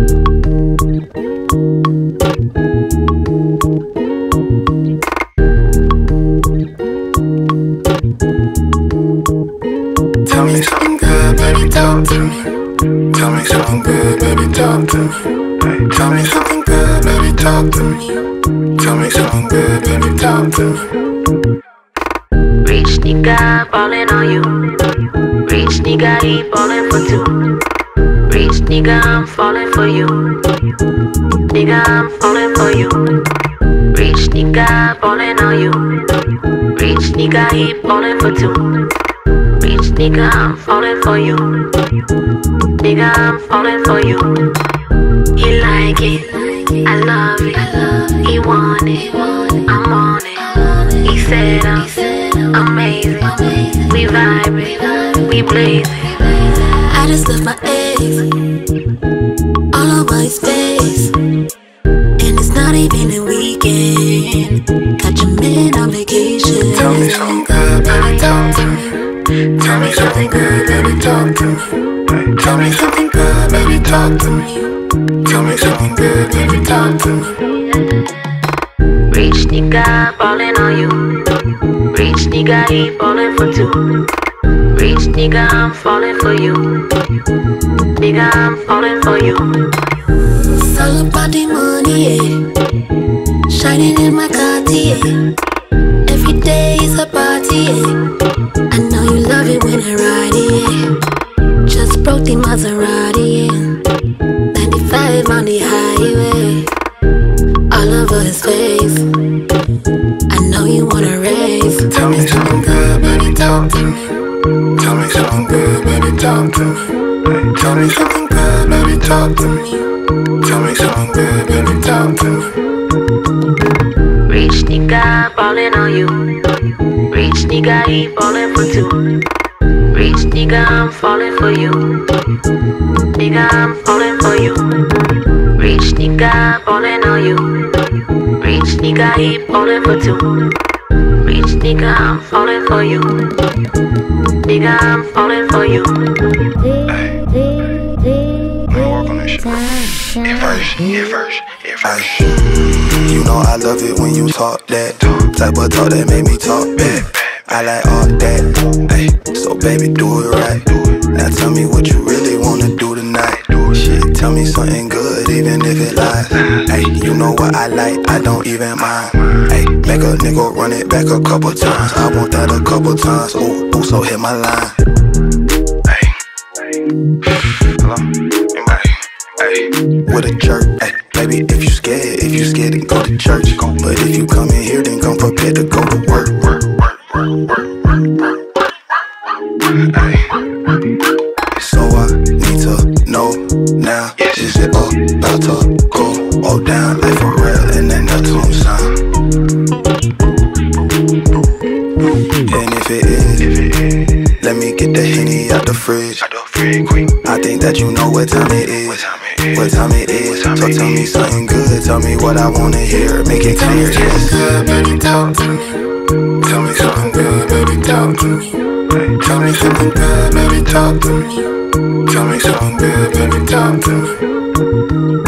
Tell me something good, baby, talk to me. Tell me something good, baby, talk to me. Tell me something good, baby, talk to me. Tell me something good, baby, talk to me. Rich nigga ballin' on you. Rich nigga, he ballin' for two. Rich nigga, I'm falling for you. Nigga, I'm falling for you. Rich nigga ballin' on you. Rich nigga, he ballin' for two. Rich nigga, I'm falling for you. Nigga, I'm falling for you. He like it, I love it. He want it, I'm on it. He said I'm amazing. We vibing, we blazing. I just left my ex all over his face, and it's not even a weekend. Got your man on vacation. Tell me something good, baby, talk to me. Tell me something good, baby, talk to me. Tell me something good, baby, talk to me. Tell me something good, baby, talk to me. Rich nigga ballin' on you. Rich nigga, he ballin' for two. Rich nigga, I'm falling for you. Nigga, I'm falling for you. It's all about the money, yeah. Shining in my Cartier. Every day is a party, yeah. I know you love it when I ride it, yeah. Just broke the Maserati, yeah. 95 on the highway. All over his face. I know you wanna race. Tell me something good, baby, talk to me. Tell me something good, baby, talk to me. Tell me something good, baby, talk to me. Tell me something good, baby, talk to me. Rich nigga ballin' on you. Rich nigga, he ballin' for two. Rich nigga, I'm falling for you. Nigga, I'm falling for you. Rich nigga ballin' on you. Rich nigga, he ballin' for two. Rich nigga, I'm falling for you. Nigga, I'm falling for you. Hey, work on this shit. It first. You know I love it when you talk that type of talk that make me talk back. I like all that. Hey, so baby, do it right. Now tell me what you really wanna do tonight. Shit, tell me something good, even if it lies. Hey, you know what I like, I don't even mind. Hey, make a nigga run it back a couple times. I want that a couple times. Ooh, so hit my line. Hey, hello, hey, with a jerk. Hey, baby, if you scared, then go to church. But if you come in here, then come prepared to go to work. Hey. So I need to know now, is it all about to go all down like for real and then the tomb sound? And if it is, let me get the Henny out the fridge. I think that you know what time it is. What time it is. So tell me something good, tell me what I wanna hear. Make it clear. Tell me something good, baby, talk to me. Tell me something good, baby, talk to me. Tell me something good, baby, talk to me. Tell me something good, baby, talk to me.